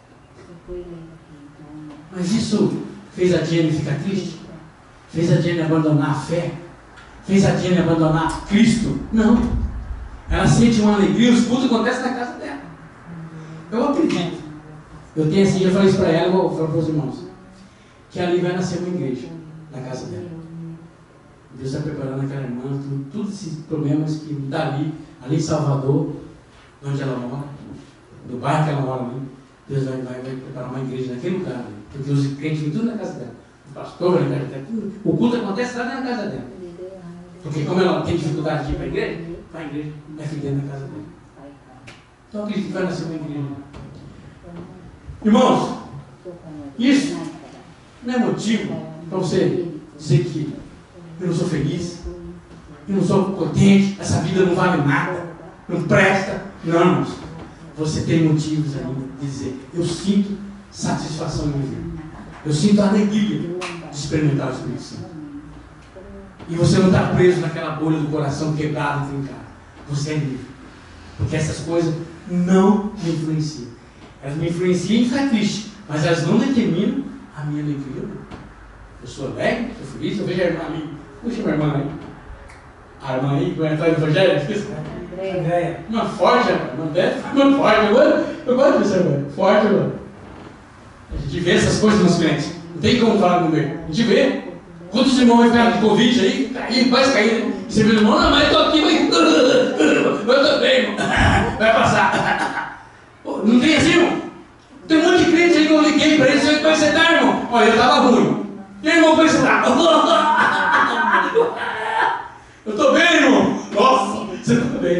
A: Mas isso fez a Jenny ficar triste? Fez a Jenny abandonar a fé? Fez a Jenny abandonar Cristo? Não. Ela sente uma alegria, os cultos acontecem na casa dela. Eu acredito. Eu tenho assim, eu falei isso para ela, eu vou falar para os irmãos, que ali vai nascer uma igreja na casa dela. Deus está preparando aquela irmã, todos esses problemas que dali, ali em Salvador, onde ela mora, no bairro que ela mora ali, Deus vai preparar uma igreja naquele lugar ali, porque os crentes vêm tudo na casa dela. O pastor, na casa dela, tudo. O culto acontece lá na casa dela. Porque como ela tem dificuldade de ir para a igreja, vai à igreja, é aqui dentro da casa dela. Então eu acredito que vai nascer uma igreja. Irmãos, isso não é motivo para você dizer que eu não sou feliz, eu não sou contente, essa vida não vale nada, não presta. Não, irmãos. Você tem motivos ainda de dizer, eu sinto satisfação na minha vida. Eu sinto a alegria de experimentar o Espírito Santo. E você não está preso naquela bolha do coração quebrado e trincado. Você é livre. Porque essas coisas não me influenciam. Elas me influenciam em ficar triste, mas elas não determinam a minha alegria. Eu sou alegre, sou feliz, eu vejo a irmã ali. Puxa, minha irmã aí. A irmã aí, como é que está no Evangelho? Andréia. Uma forte, uma forte. Eu gosto dessa irmã. Forte, irmã. A gente vê essas coisas nos crentes. Não tem como falar no meio. A gente vê. Quantos irmãos vai ficar de Covid aí, quase cair, né? E você vê, irmão, não, mas eu estou aqui, eu estou bem, irmão. Vai passar. Não tem assim, irmão? Tem um monte de crente aí que eu liguei para eles, como é que você está, irmão? Olha, eu estava ruim. E aí, irmão, como é que você está? Eu estou bem, irmão. Nossa, você está bem, né?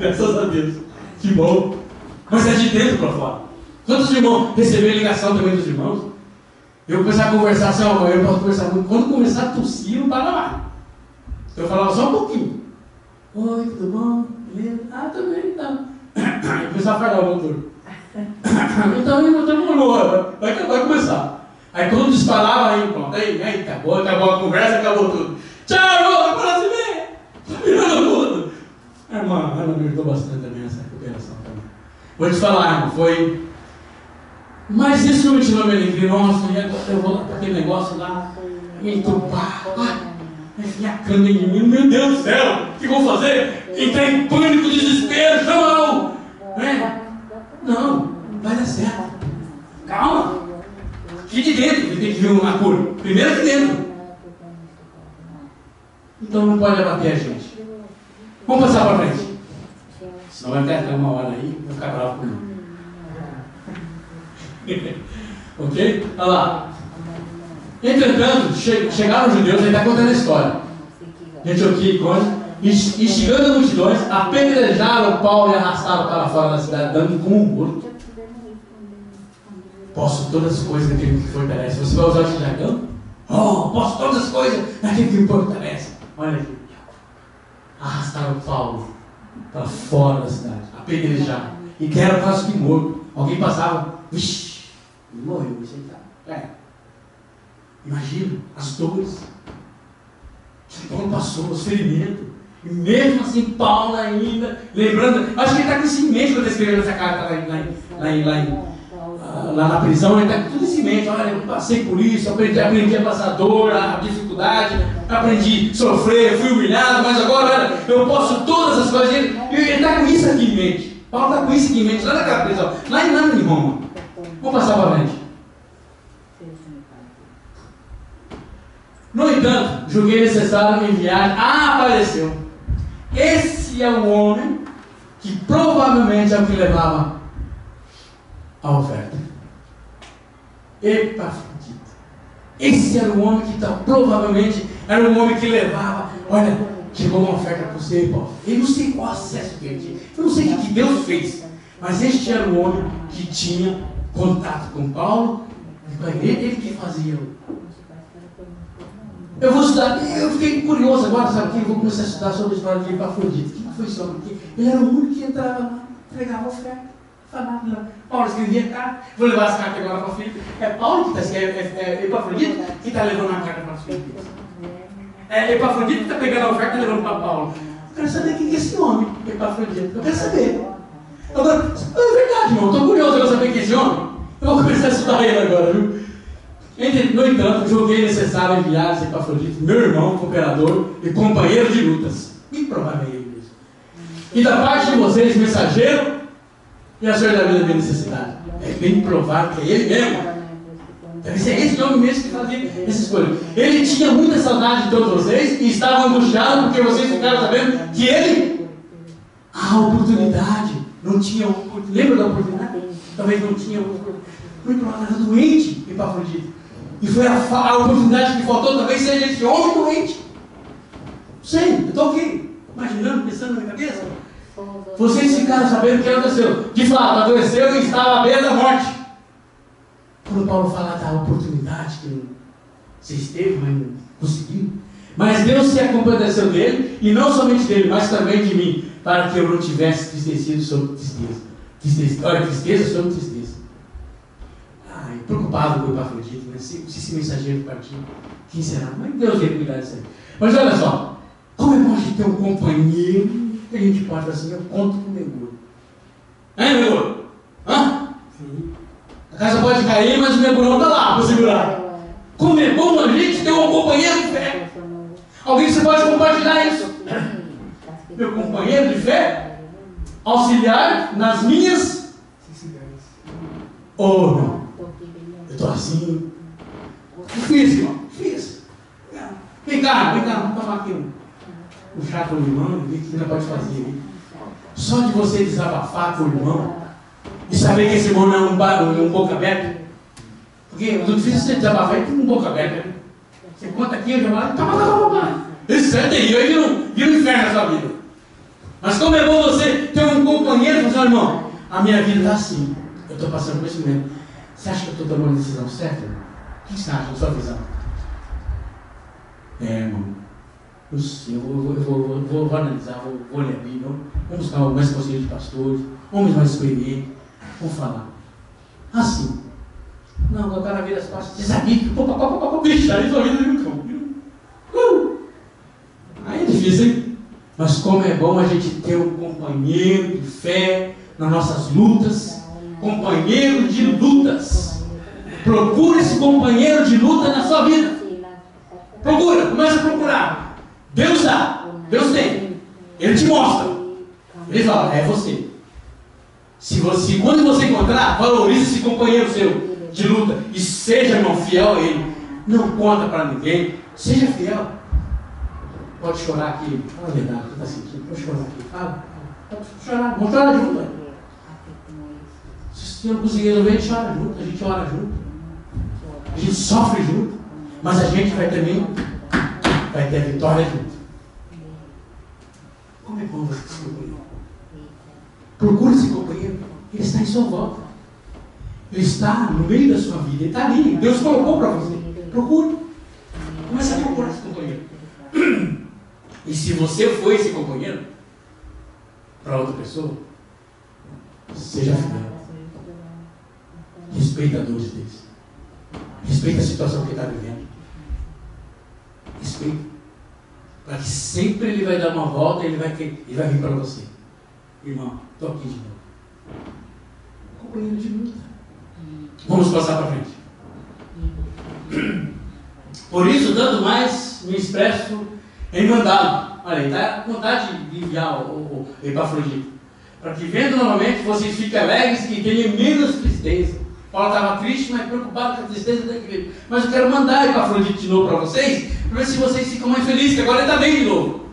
A: Graças a Deus. Que bom. Mas é de dentro para fora. Quantos irmãos receberam ligação também dos irmãos? Eu começava a conversar assim, ó, eu posso conversar muito. Quando começar a tossir, não para mais. Eu falava só um pouquinho. Oi, tudo bom? Beleza? Ah, também, então. Eu começava a falar o motor. Então, vai começar. Aí quando disparava, aí pronto, aí acabou a conversa, acabou tudo. Tchau, para se ver! Tá virando tudo. A irmã me ajudou bastante também nessa recuperação também. Vou te falar, irmão, foi. Mas isso que me tirou minha alegria, nossa, e agora eu vou lá para aquele negócio lá, me entubar, vai ficar cana em mim, meu Deus do céu, o que eu vou fazer? Entrar em pânico, desespero, chama não! Não, vai dar certo. Calma. Aqui de dentro, tem que vir uma cura. Primeiro aqui dentro. Então não pode abater a gente. Vamos passar para frente. Senão vai até uma hora aí, vai ficar bravo comigo. Ok? Olha lá. Entretanto, chegaram os judeus, ele está contando a história. De Antioquia e Icônio, instigando as multidões, apedrejaram Paulo e arrastaram para fora da cidade, dando como um morto. Posso todas as coisas naquele que fortalece. Você vai usar esse jargão? Oh, posso todas as coisas naquele que me fortalece. Olha aqui. Arrastaram Paulo para fora da cidade, apedrejaram. E deram quase que morto. Alguém passava, vixi, ele morreu, isso aí tá. Imagina as dores que Paulo passou, os ferimentos. E mesmo assim, Paulo ainda, lembrando, acho que ele está com isso em mente quando ele escreveu essa carta lá na prisão, ele está com tudo isso em mente. Olha, eu passei por isso, aprendi a passar dor, a dificuldade, aprendi a sofrer, fui humilhado, mas agora eu posso todas as coisas. Ele está com isso aqui em mente. Paulo está com isso aqui em mente, lá naquela prisão, lá em Roma. Vamos passar para frente. No entanto, julguei necessário me enviar. Apareceu. Esse é o homem que provavelmente é o que levava a oferta. Epafrodito. Esse era o homem que provavelmente era o homem que levava. Olha, chegou uma oferta para você, Paulo. Eu não sei qual acesso que ele tinha. Eu não sei o que Deus fez. Mas este era o homem que tinha contato com Paulo e com a igreja. Ele que fazia. Eu vou estudar, eu fiquei curioso agora, sabe o que? Eu vou começar a estudar sobre a história de Epafrodito. O que foi sobre o quê? Ele era o único que entrava lá, entregava a oferta. Falava, Paulo escrevia carta. Vou levar as cartas agora para o Filipe. É Paulo que está escrevendo, é Epafrodito que está levando a carta para o Filipe. É Epafrodito que está pegando a oferta e levando para Paulo. Eu quero saber quem é esse homem, Epafrodito. Eu quero saber. Agora, é verdade, irmão. Estou curioso para saber quem é esse homem. Eu vou começar a estudar ele agora, viu? No entanto, julguei necessário enviar esse Epafrodito, meu irmão, cooperador e companheiro de lutas. Bem provável ele mesmo. E da parte de vocês, mensageiro e a senhora da vida de necessidade. É bem provável que é ele mesmo. Deve ser esse homem mesmo que fazia essa escolha. Ele tinha muita saudade de todos vocês e estava angustiado porque vocês ficaram sabendo que ele. A oportunidade. Não tinha oportunidade. Lembra da oportunidade? Talvez não tinha oportunidade. Muito provável, estava doente, Epafrodito. E foi a oportunidade que faltou, talvez seja esse homem doente. Sei, eu estou aqui, imaginando, pensando na minha cabeça. Vocês ficaram sabendo o que aconteceu. De fato, adoeceu e estava à beira da morte. Quando Paulo fala da oportunidade que vocês teve, mas não conseguiu. Mas Deus se compadeceu dele, e não somente dele, mas também de mim, para que eu não tivesse tristecido sobre tristeza. Olha, tristeza sobre tristeza. Preocupado com o Epafrodito, né? Se esse mensageiro partiu, quem será? Mas Deus vai cuidar disso aí. Mas olha só, como é bom a gente ter um companheiro que a gente pode falar assim, eu conto com o mergulho. Hein, mergulho? Hã? Sim. A casa pode cair, mas o mergulhão está lá para segurar. Como é bom a gente ter um companheiro de fé. Alguém que você pode compartilhar isso? Meu companheiro de fé, auxiliar nas minhas ou não. Eu estou assim. Difícil, irmão. Difícil. Vem cá, vamos tomar aqui um chá com o irmão, ver o que ainda pode fazer. Só de você desabafar com o irmão e saber que esse irmão não é um boca aberta. Porque o difícil é você desabafar com um boca aberta. Né? Você conta aqui, eu já falo, calma. Esse certo aí, vira um inferno na sua vida. Mas como é bom você ter um companheiro e falar, irmão, a minha vida está assim. Eu estou passando por isso mesmo. Você acha que eu estou tomando a decisão certa? O que você acha da sua visão? Irmão, eu vou analisar, vou ler a Bíblia, vamos buscar mais conselhos de pastores, homens mais experientes, vamos falar. Assim. Não, o cara vira as costas, você sabia que bicho, aí sua vida no cão. Aí é difícil, hein? Mas como é bom a gente ter um companheiro de fé nas nossas lutas, companheiro de lutas. Procure esse companheiro de luta na sua vida. Procura, começa a procurar. Deus dá, Deus tem. Ele te mostra. Ele fala, é você. Quando você encontrar, valorize esse companheiro seu de luta e seja, irmão, fiel a ele. Não conta para ninguém. Seja fiel. Pode chorar aqui. Fala a verdade, você está sentindo. Pode chorar aqui. Fala. Pode chorar. Vamos chorar junto. Se não conseguir resolver, a gente chora junto. A gente ora junto. A gente sofre junto. Mas a gente vai ter a vitória junto. Como é bom você ter esse companheiro. Procure esse companheiro. Ele está em sua volta. Ele está no meio da sua vida. Ele está ali. Deus colocou para você. Procure. Comece a procurar esse companheiro. E se você for esse companheiro para outra pessoa, seja fiel. Respeita a dor deles. Respeita a situação que ele está vivendo. Respeita. Para que sempre ele vai dar uma volta e ele vai vir para você. Irmão, estou aqui de novo. Companheiro de luta. Vamos passar para frente. Por isso, tanto mais me expresso em mandá-lo. Olha, está com vontade de enviar o Epafrodito. Para que vendo novamente vocês fiquem alegres e tenham menos tristeza. Paulo estava triste, mas preocupado com a tristeza da igreja. Mas eu quero mandar Epafrodito de novo para vocês, para ver se vocês ficam mais felizes, que agora ele está bem de novo.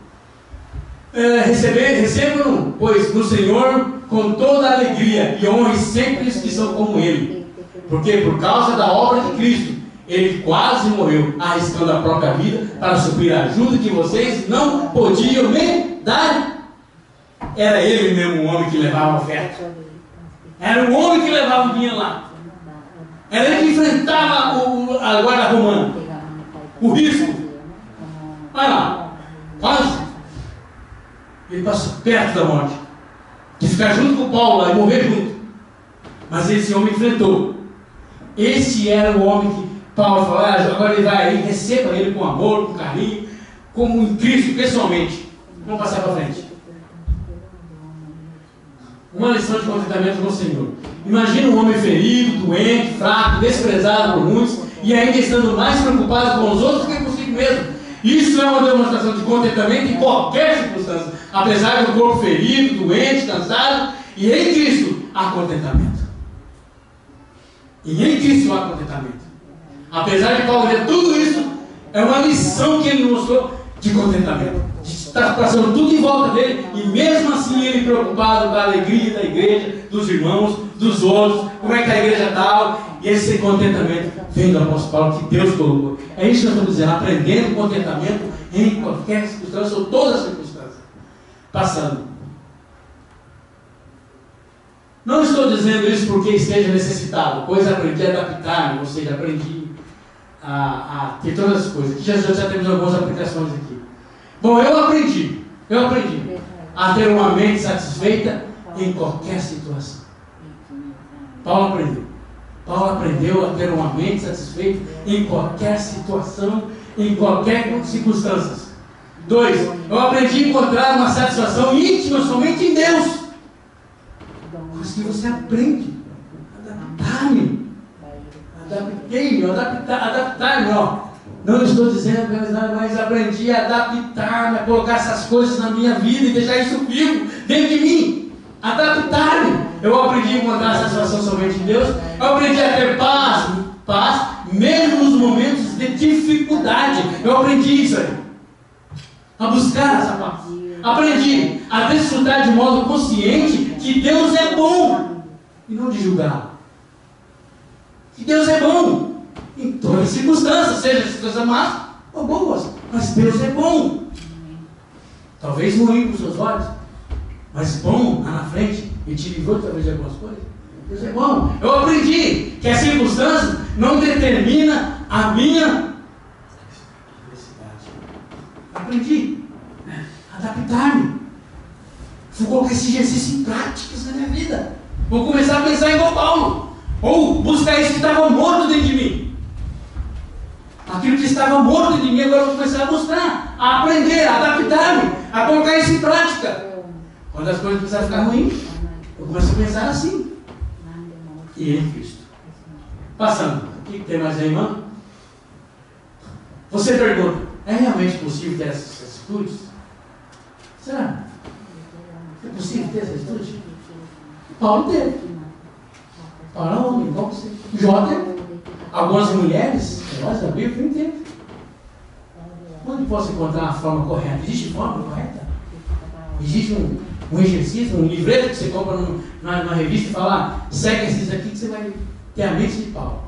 A: Recebam-no, pois, no Senhor com toda a alegria e honre sempre os que são como ele. Porque por causa da obra de Cristo, ele quase morreu, arriscando a própria vida para suprir a ajuda que vocês não podiam me dar. Era ele mesmo o homem que levava a oferta. Era o homem que levava o dinheiro lá. Era ele que enfrentava a guarda romana. O risco. Olha lá. Quase. Ele passou perto da morte. De ficar junto com Paulo lá e morrer junto. Mas esse homem enfrentou. Esse era o homem que Paulo falou, agora ele vai aí, receba ele com amor, com carinho, como em Cristo, pessoalmente. Vamos passar para frente. Uma lição de contentamento no Senhor. Imagina um homem ferido, doente, fraco, desprezado por muitos, e ainda estando mais preocupado com os outros do que consigo mesmo. Isso é uma demonstração de contentamento em qualquer circunstância. Apesar do corpo ferido, doente, cansado, e em Cristo há contentamento. E em Cristo há contentamento. Apesar de Paulo ver tudo isso, é uma lição que ele mostrou de contentamento. De estar passando tudo em volta dele, e mesmo assim ele preocupado com a alegria da igreja, dos irmãos, dos outros, como é que a igreja está, e esse contentamento vem do apóstolo Paulo, que Deus colocou. É isso que eu estou dizendo, aprendendo contentamento em qualquer circunstância, ou todas as circunstâncias. Passando. Não estou dizendo isso porque esteja necessitado, pois aprendi a adaptar-me, ou seja, aprendi a ter todas as coisas. Aqui já temos algumas aplicações aqui. Bom, eu aprendi a ter uma mente satisfeita em qualquer situação. Paulo aprendeu a ter uma mente satisfeita em qualquer situação, em qualquer circunstância. 2, eu aprendi a encontrar uma satisfação íntima somente em Deus. Mas que você aprende a adaptar-me. Adaptar-me, ó. Não estou dizendo, mas aprendi a adaptar-me, a colocar essas coisas na minha vida e deixar isso vivo dentro de mim. Adaptar-me. Eu aprendi a encontrar satisfação somente em Deus. Eu aprendi a ter paz, mesmo nos momentos de dificuldade. Eu aprendi isso aí. A buscar essa paz. Aprendi a desfrutar de modo consciente que Deus é bom e não de julgar. Que Deus é bom em todas as circunstâncias, seja circunstâncias más ou boas, mas Deus é bom. Talvez ruim para os seus olhos, Mas bom, lá na frente, ele te livrou talvez de algumas coisas. Deus é bom. Eu aprendi que a circunstância não determina a minha felicidade. Aprendi. Adaptar-me. Vou colocar esse exercício em práticas na minha vida. Vou começar a pensar igual Paulo. Ou buscar isso que estava morto dentro de mim. Aquilo que estava morto dentro de mim, agora eu vou começar a buscar, a aprender, a adaptar-me, a colocar isso em prática. Quando as coisas começarem a ficar ruins, eu começo a pensar assim. E em Cristo. Passando. O que tem mais aí, irmão? Você pergunta, é realmente possível ter essas atitudes? Será? É possível ter essa atitude? Paulo teve. Paulo é um homem, igual você. Jó teve. Algumas mulheres, nós da Bíblia, não teve. Onde posso encontrar a forma correta? Existe forma correta? Existe um exercício, um livreto que você compra na revista e fala, segue esses aqui que você vai ter a mente de Paulo.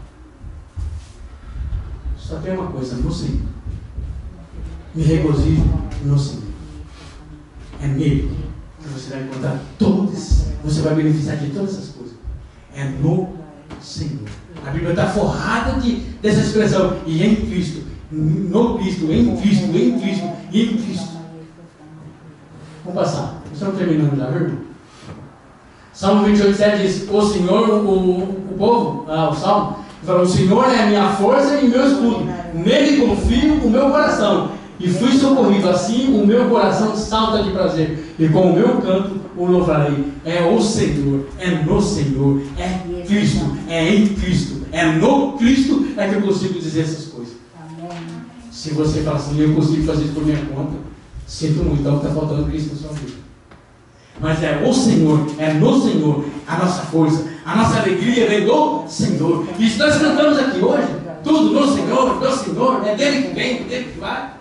A: Só tem uma coisa, no Senhor. Me regozijo no Senhor. É nele que você vai encontrar todas, você vai beneficiar de todas essas coisas. É no Senhor. A Bíblia está forrada dessa expressão. E em Cristo, no Cristo, em Cristo, em Cristo, em Cristo. Vamos passar. Estamos terminando já, viu? Salmo 28,7 diz: o Senhor, o povo, o Salmo, fala: o Senhor é a minha força e meu escudo. Nele confio o meu coração. E fui socorrido, assim o meu coração salta de prazer. E com o meu canto o louvarei. É o Senhor, é no Senhor, é Cristo, é em Cristo, é no Cristo é que eu consigo dizer essas coisas. Se você fala assim, eu consigo fazer isso por minha conta, sinto muito, então está faltando Cristo na sua vida. Mas é o Senhor, é no Senhor, a nossa força, a nossa alegria vem do Senhor. E nós cantamos aqui hoje, tudo no Senhor, é dele que vem, é dele que vai.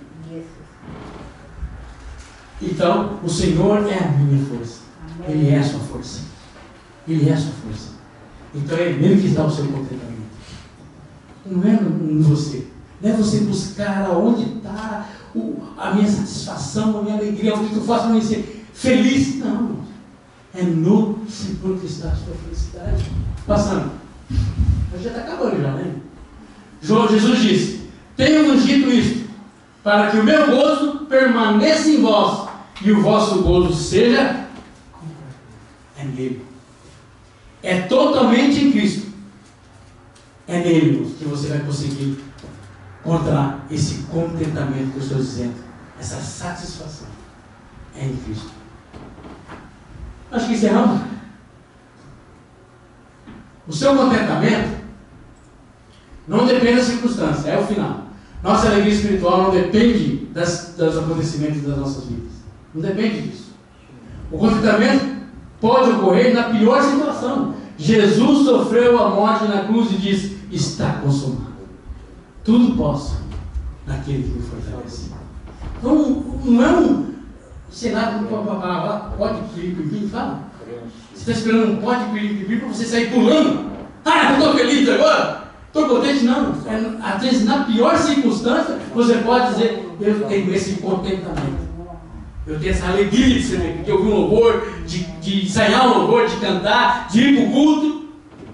A: Então, o Senhor é a minha força. Ele é a sua força. Ele é a sua força. Então é nele que está o seu contentamento. Não é em você. Não é você buscar aonde está a minha satisfação, a minha alegria, o que eu faço para me ser feliz. Não. É no Senhor que está a sua felicidade. Passando. Já está acabando já, né? Jesus disse: tenho-vos dito isto, para que o meu gozo permaneça em vós e o vosso gozo seja nele. É totalmente em Cristo. É nele que você vai conseguir encontrar esse contentamento que eu estou dizendo, essa satisfação. É em Cristo. Acho que encerramos. O seu contentamento não depende das circunstâncias, é o final. Nossa alegria espiritual não depende dos acontecimentos das nossas vidas. Não depende disso. O contentamento pode ocorrer na pior situação. Jesus sofreu a morte na cruz e disse: está consumado. Tudo posso naquele que me fortalece. Então, não é um cenário com a palavra pode pirim, fala. Você está esperando um pode pirim para você sair pulando. Ah, eu estou feliz agora. Estou contente, não. Às vezes, na pior circunstância, você pode dizer: eu tenho esse contentamento. Eu tenho essa alegria de ser, de ouvir um louvor, de ensaiar um louvor, de cantar, de ir para o culto.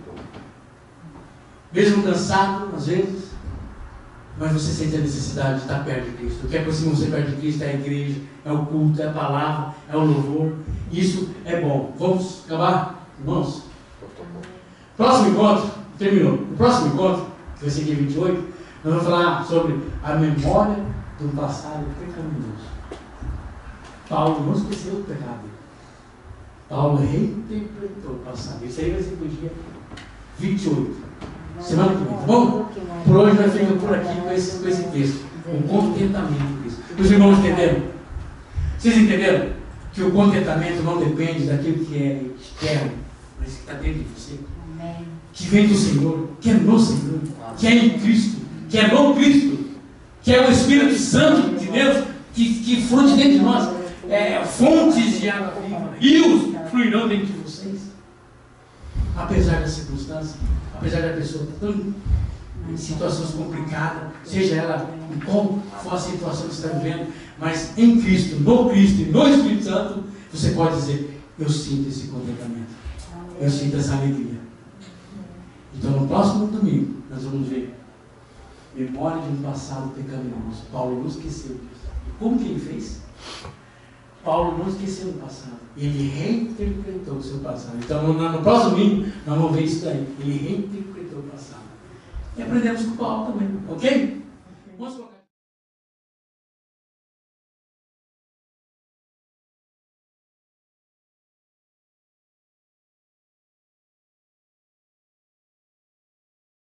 A: Mesmo cansado, às vezes. Mas você sente a necessidade de estar perto de Cristo. O que aproxima você perto de Cristo é a igreja, é o culto, é a palavra, é o louvor. Isso é bom. Vamos acabar, irmãos? Próximo encontro, terminou. No próximo encontro, que vai ser dia 28, nós vamos falar sobre a memória do passado pecaminoso. Paulo não esqueceu do pecado. Paulo reinterpretou o passado. Isso aí vai ser para o dia 28. Semana que vem, tá bom? Por hoje nós ficamos por aqui com esse texto. O contentamento disso. Os irmãos entenderam? Vocês entenderam? Que o contentamento não depende daquilo que é externo, mas que está dentro de você. Que vem do Senhor, que é no Senhor, que é em Cristo, que é no Cristo, que é o Espírito Santo de Deus, que flui dentro de nós. Fontes de água viva, rios fluirão dentro de vocês. Apesar das circunstâncias, apesar da pessoa estar em situações complicadas, seja ela qual for a situação que você está vivendo, mas em Cristo, no Cristo e no Espírito Santo, você pode dizer, eu sinto esse contentamento, eu sinto essa alegria. Então no próximo domingo nós vamos ver memória de um passado pecaminoso. Paulo não esqueceu disso. E como que ele fez? Paulo não esqueceu o passado. Ele reinterpretou o seu passado. Então no próximo domingo nós vamos ver isso daí. Ele reinterpretou o passado. E aprendemos com Paulo também, ok? Vamos